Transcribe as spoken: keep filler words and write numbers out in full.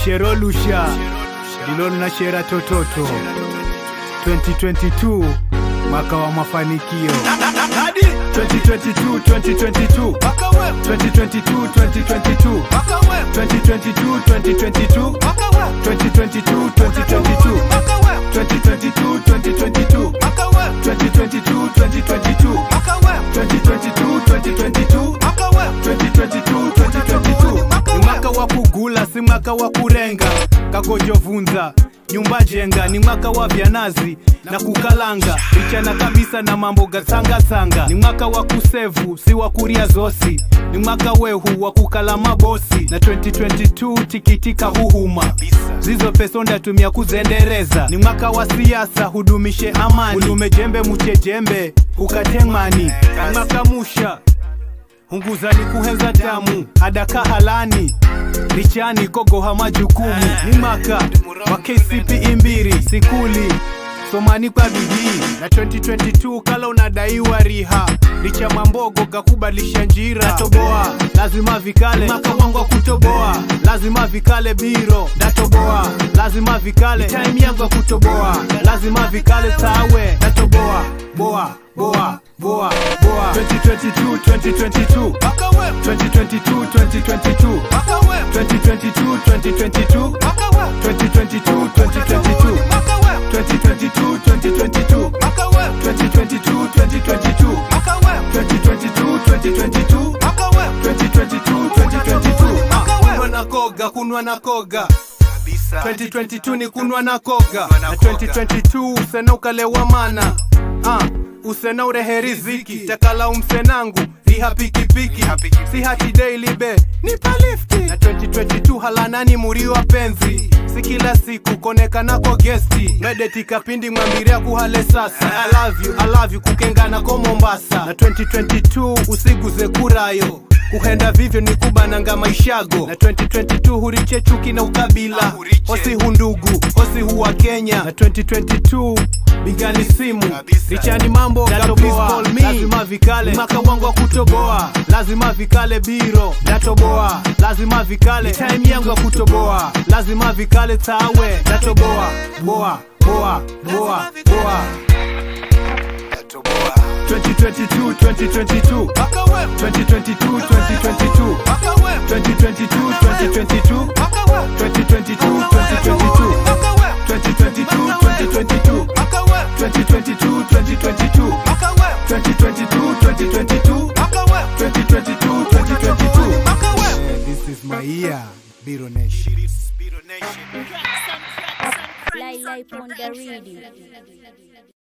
Sherolusha Dilolo na Shera Tototo twenty twenty-two mwaka wa mafanikio. twenty twenty-two twenty twenty-two twenty twenty-two twenty twenty-two twenty twenty-two twenty twenty-two twenty twenty-two twenty twenty-two twenty twenty-two twenty twenty-two twenty twenty-two twenty twenty-two twenty twenty-two twenty twenty-two twenty twenty-two twenty twenty-two. Ni mwaka wa kugula, si mwaka wa kurenga. Kagojo vunza nyumba jenga, ni mwaka wa vyanazi na kukalanga, ichana kabisa na mambo gatanga sanga. Ni mwaka wa kusevu, si wa kuria zosi, ni mwaka wehu wa kukala mabosi. Na twenty twenty-two tikitika huhuma, zizo peso ndatumia kuzendereza. Ni mwaka wa siasa, hudumishe amani, ulume jembe muche jembe ukatemani. Ni mwaka musha hunguza ni kuhenza damu, adaka halani lichani kogoha majukumu. Ni mwaka wa K C P E mbiri sikuli somani kwa bidii. Na twenty twenty-two kala unadaiwa riha, licha mambogo kakubalisha njira. Datoboa lazima vikale, mwaka wangu wa kutoboa lazima vikale biro. Datoboa lazima vikale, time yangu wa kutoboa lazima vikale tawe. Datoboa boa boa boa boa. twenty twenty-two twenty twenty-two twenty twenty-two twenty twenty-two twenty twenty-two twenty twenty-two twenty twenty-two twenty twenty-two twenty twenty-two twenty twenty-two twenty twenty-two twenty twenty-two twenty twenty-two twenty twenty-two twenty twenty-two twenty twenty-two. Kunwa na koga, kunwa na koga. twenty twenty-two ni kunwa na koga. Na twenty twenty-two usena ukalewa mana, ah usena urehe riziki. Takala umsenangu riha piki piki, si hati daily be nipa lifti. Na twenty twenty-two halanani muri wa penzi, si kila siku koneka nako gesti. Medeti kapindi mwambiria kuhale sasa, I love you, I love you kukengana ko Mombasa. Na twenty twenty-two usiguze kurayo, kuhenda vivyo ni kubananga maishago. Na twenty twenty-two huriche chuki na ukabila, hosi hundugu, hosi huwa Kenya. Na twenty twenty-two bigani simu, lichani mambo datoboa lazima vikale. Mwaka wangu wa kutoboa lazima vikale biro. Datoboa lazima vikale, time yangu wa kutoboa lazima vikale tawe. Datoboa boa boa boa boa. twenty twenty-two twenty twenty-two twenty twenty-two twenty twenty-two twenty twenty-two twenty twenty-two twenty twenty-two twenty twenty-two twenty twenty-two twenty twenty-two twenty twenty-two twenty twenty-two twenty twenty-two twenty twenty-two twenty twenty-two twenty twenty-two. This is my year, Biro Nation. Live on the radio.